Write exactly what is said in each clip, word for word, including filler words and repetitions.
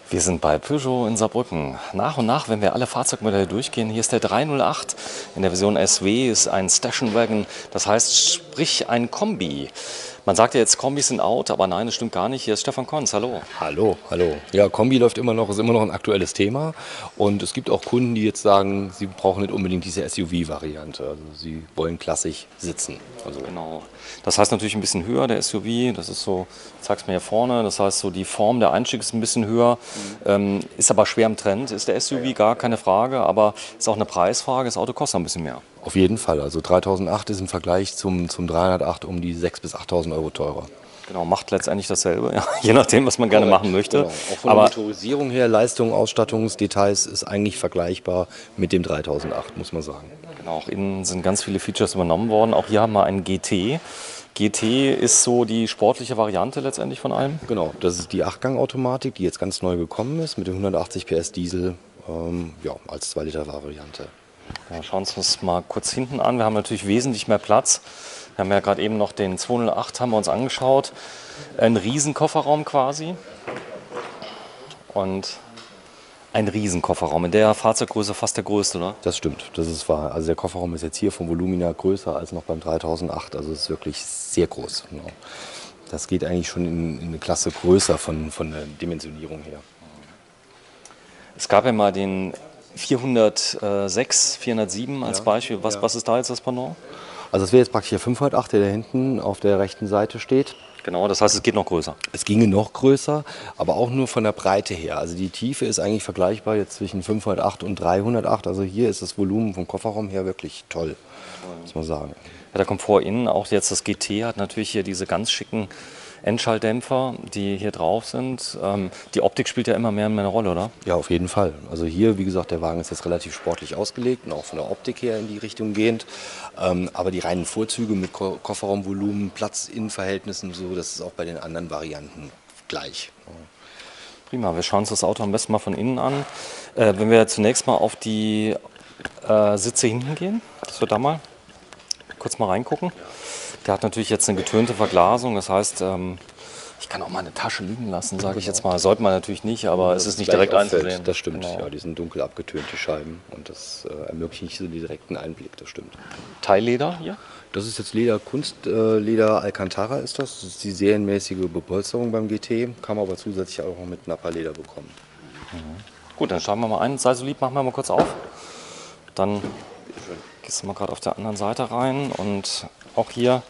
Wir sind bei Peugeot in Saarbrücken. Nach und nach, wenn wir alle Fahrzeugmodelle durchgehen, hier ist der drei null acht. In der Version S W ist ein Station Wagon, das heißt, sprich ein Kombi. Man sagt ja jetzt, Kombis sind out, aber nein, das stimmt gar nicht. Hier ist Stefan Konz, hallo. Hallo, hallo. Ja, Kombi läuft immer noch, ist immer noch ein aktuelles Thema. Und es gibt auch Kunden, die jetzt sagen, sie brauchen nicht unbedingt diese S U V-Variante. Also sie wollen klassisch sitzen. Also Genau. Das heißt natürlich ein bisschen höher, der S U V. Das ist so, ich zeig's mir hier vorne, das heißt so, die Form der Einstieg ist ein bisschen höher, mhm. ähm, ist aber schwer im Trend. Ist der S U V, gar keine Frage, aber ist auch eine Preisfrage. Das Auto kostet ein bisschen mehr. Auf jeden Fall. Also dreitausendacht ist im Vergleich zum, zum dreihundertacht um die sechstausend bis achttausend Euro teurer. Genau, macht letztendlich dasselbe, ja, je nachdem, was man gerne machen möchte. Genau. Auch von aber der Motorisierung her, Leistung, Ausstattungsdetails ist eigentlich vergleichbar mit dem dreitausendacht, muss man sagen. Genau, auch innen sind ganz viele Features übernommen worden. Auch hier haben wir einen G T. G T ist so die sportliche Variante letztendlich von allem. Genau, das ist die acht-Gang-Automatik, die jetzt ganz neu gekommen ist, mit dem hundertachtzig P S Diesel, ähm, ja, als zwei Liter Variante. Ja, schauen wir uns das mal kurz hinten an. Wir haben natürlich wesentlich mehr Platz. Wir haben ja gerade eben noch den zwei null acht haben wir uns angeschaut. Ein Riesenkofferraum quasi. Und ein Riesenkofferraum. In der Fahrzeuggröße fast der größte, oder? Das stimmt, das ist wahr. Also der Kofferraum ist jetzt hier vom Volumina größer als noch beim dreitausendacht. Also es ist wirklich sehr groß. Genau. Das geht eigentlich schon in, in eine Klasse größer von, von der Dimensionierung her. Es gab ja mal den vierhundertsechs, vierhundertsieben als Ja, Beispiel. Was, ja. was ist da jetzt das Pendant? Also das wäre jetzt praktisch der fünfhundertacht, der da hinten auf der rechten Seite steht. Genau, das heißt, es geht noch größer. Es ginge noch größer, aber auch nur von der Breite her. Also die Tiefe ist eigentlich vergleichbar jetzt zwischen fünfhundertacht und dreihundertacht. Also hier ist das Volumen vom Kofferraum her wirklich toll, muss man sagen. Ja, der Komfort innen, auch jetzt das G T hat natürlich hier diese ganz schicken Endschalldämpfer, die hier drauf sind. Ähm, die Optik spielt ja immer mehr und mehr eine Rolle, oder? Ja, auf jeden Fall. Also hier, wie gesagt, der Wagen ist jetzt relativ sportlich ausgelegt und auch von der Optik her in die Richtung gehend. Ähm, aber die reinen Vorzüge mit Ko Kofferraumvolumen, Platz in Verhältnissen, so, das ist auch bei den anderen Varianten gleich. Prima, wir schauen uns das Auto am besten mal von innen an. Äh, wenn wir zunächst mal auf die äh, Sitze hinten gehen, dass wir da mal kurz mal reingucken. Der hat natürlich jetzt eine getönte Verglasung, das heißt, ähm, ich kann auch mal eine Tasche liegen lassen, sage ich jetzt mal. Sollte man natürlich nicht, aber es ist nicht direkt einzusehen. Das stimmt, Genau. ja, die sind dunkel abgetönt, die Scheiben. Und das äh, ermöglicht nicht so den direkten Einblick, das stimmt. Teilleder hier? Das ist jetzt Leder, Kunstleder, äh, Leder Alcantara ist das. Das ist die serienmäßige Bepolsterung beim G T, kann man aber zusätzlich auch noch mit Nappa-Leder bekommen. Mhm. Gut, dann schauen wir mal ein. Sei so lieb, machen wir mal kurz auf. Dann gehst du mal gerade auf der anderen Seite rein und auch hier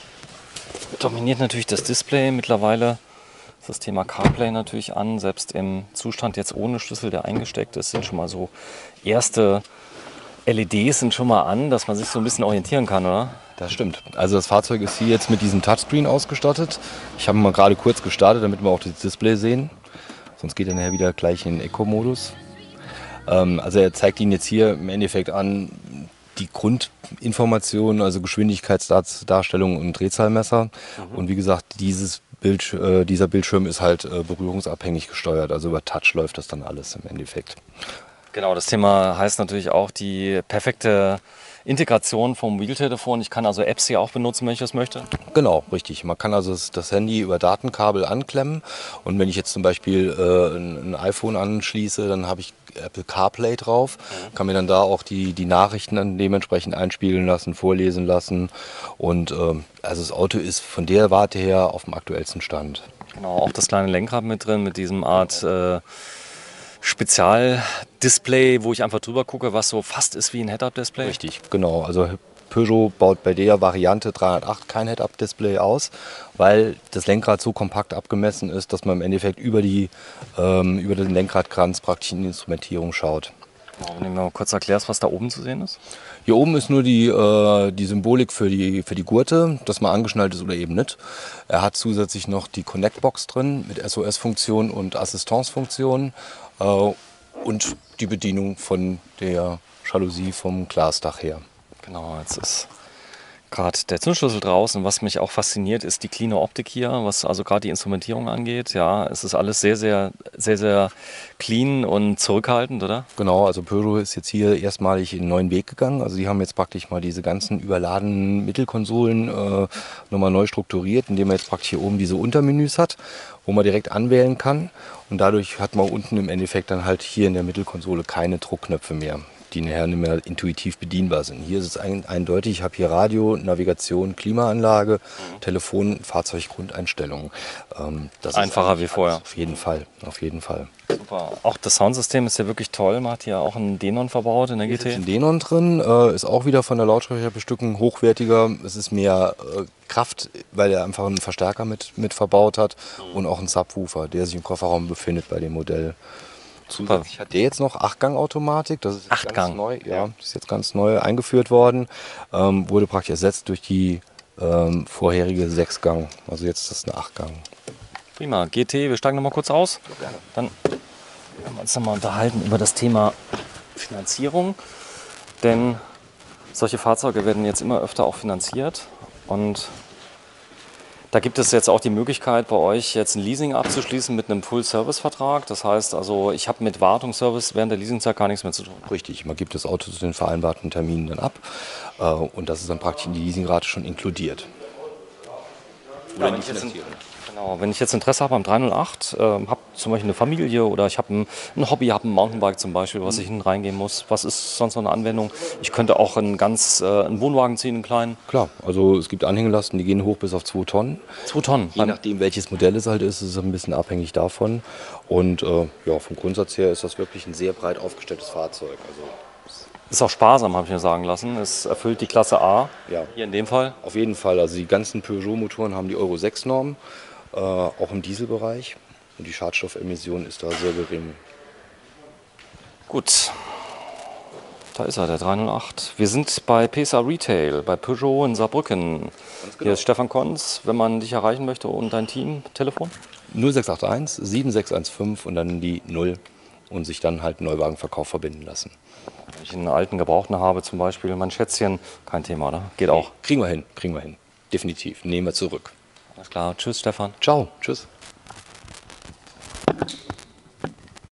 dominiert natürlich das Display. Mittlerweile ist das Thema CarPlay natürlich an. Selbst im Zustand jetzt ohne Schlüssel, der eingesteckt ist, sind schon mal so erste L E Ds sind schon mal an, dass man sich so ein bisschen orientieren kann, oder? Das stimmt. Also das Fahrzeug ist hier jetzt mit diesem Touchscreen ausgestattet. Ich habe mal gerade kurz gestartet, damit wir auch das Display sehen. Sonst geht er nachher wieder gleich in den Eco-Modus. Ähm, also er zeigt Ihnen jetzt hier im Endeffekt an die Grundinformationen, also Geschwindigkeitsdarstellung und Drehzahlmesser. Mhm. Und wie gesagt, dieses Bild, äh, dieser Bildschirm ist halt äh, berührungsabhängig gesteuert. Also über Touch läuft das dann alles im Endeffekt. Genau, das Thema heißt natürlich auch die perfekte Integration vom Mobiltelefon. Ich kann also Apps hier auch benutzen, wenn ich das möchte. Genau, richtig. Man kann also das, das Handy über Datenkabel anklemmen und wenn ich jetzt zum Beispiel äh, ein, ein iPhone anschließe, dann habe ich Apple CarPlay drauf, mhm. kann mir dann da auch die, die Nachrichten dann dementsprechend einspielen lassen, vorlesen lassen und ähm, also das Auto ist von der Warte her auf dem aktuellsten Stand. Genau, auch das kleine Lenkrad mit drin, mit diesem Art äh, Spezialdisplay, wo ich einfach drüber gucke, was so fast ist wie ein Head-Up-Display. Richtig, genau. Also Peugeot baut bei der Variante dreihundertacht kein Head-Up-Display aus, weil das Lenkrad so kompakt abgemessen ist, dass man im Endeffekt über, die, ähm, über den Lenkradkranz praktisch in die Instrumentierung schaut. Genau, wenn du mir mal kurz erklärst, was da oben zu sehen ist. Hier oben ist nur die, äh, die Symbolik für die, für die Gurte, dass man angeschnallt ist oder eben nicht. Er hat zusätzlich noch die Connect-Box drin mit S O S-Funktion und Assistance-Funktion äh, und die Bedienung von der Jalousie vom Glasdach her. Genau, jetzt ist gerade der Zündschlüssel draußen. Was mich auch fasziniert, ist die cleane Optik hier, was also gerade die Instrumentierung angeht. Ja, es ist alles sehr, sehr, sehr, sehr clean und zurückhaltend, oder? Genau, also Peugeot ist jetzt hier erstmalig einen neuen Weg gegangen. Also die haben jetzt praktisch mal diese ganzen überladenen Mittelkonsolen äh, nochmal neu strukturiert, indem man jetzt praktisch hier oben diese Untermenüs hat, wo man direkt anwählen kann. Und dadurch hat man unten im Endeffekt dann halt hier in der Mittelkonsole keine Druckknöpfe mehr, die nachher nicht mehr intuitiv bedienbar sind. Hier ist es ein, eindeutig, ich habe hier Radio, Navigation, Klimaanlage, mhm. Telefon, Fahrzeuggrundeinstellungen. Ähm, das Einfacher ist wie vorher. Auf jeden Fall, auf jeden Fall. Super. Auch das Soundsystem ist ja wirklich toll. Man hat hier auch einen Denon verbaut in der G T. Ist ein Denon drin, äh, ist auch wieder von der Lautsprecherbestückung hochwertiger. Es ist mehr äh, Kraft, weil er einfach einen Verstärker mit, mit verbaut hat mhm. und auch einen Subwoofer, der sich im Kofferraum befindet bei dem Modell. Super. Zusätzlich hat der jetzt noch acht-Gang-Automatik, das ist jetzt Acht ganz Gang. neu, ja, das ist jetzt ganz neu eingeführt worden, ähm, wurde praktisch ersetzt durch die ähm, vorherige sechs-Gang, also jetzt ist das eine acht-Gang. Prima, G T, wir steigen noch mal kurz aus. Dann werden wir uns noch mal unterhalten über das Thema Finanzierung, denn solche Fahrzeuge werden jetzt immer öfter auch finanziert und da gibt es jetzt auch die Möglichkeit, bei euch jetzt ein Leasing abzuschließen mit einem Full-Service-Vertrag. Das heißt also, ich habe mit Wartungsservice während der Leasingzeit gar nichts mehr zu tun. Richtig, man gibt das Auto zu den vereinbarten Terminen dann ab äh, und das ist dann praktisch in die Leasingrate schon inkludiert. Ja, wenn, ich jetzt ein, genau, wenn ich jetzt Interesse habe am dreihundertacht, äh, habe zum Beispiel eine Familie oder ich habe ein, ein Hobby, habe ein Mountainbike zum Beispiel, was ich hinten reingehen muss. Was ist sonst noch eine Anwendung? Ich könnte auch einen ganz äh, einen Wohnwagen ziehen, einen kleinen. Klar, also es gibt Anhängelasten, die gehen hoch bis auf zwei Tonnen. Zwei Tonnen? Je nachdem, welches Modell es halt ist, ist es ein bisschen abhängig davon. Und äh, ja, vom Grundsatz her ist das wirklich ein sehr breit aufgestelltes Fahrzeug. Also ist auch sparsam, habe ich mir sagen lassen. Es erfüllt die Klasse A, ja, hier in dem Fall. Auf jeden Fall. Also die ganzen Peugeot-Motoren haben die Euro sechs Norm, äh, auch im Dieselbereich. Und die Schadstoffemission ist da sehr gering. Gut, da ist er, der dreihundertacht. Wir sind bei P S A Retail, bei Peugeot in Saarbrücken. Genau. Hier ist Stefan Konz. Wenn man dich erreichen möchte und dein Team, Telefon? null sechs acht eins sieben sechs eins fünf und dann die null und sich dann halt Neuwagenverkauf verbinden lassen. Wenn ich einen alten Gebrauchten habe, zum Beispiel mein Schätzchen, kein Thema, oder? Geht auch. Kriegen wir hin, kriegen wir hin. Definitiv. Nehmen wir zurück. Alles klar. Tschüss, Stefan. Ciao. Tschüss.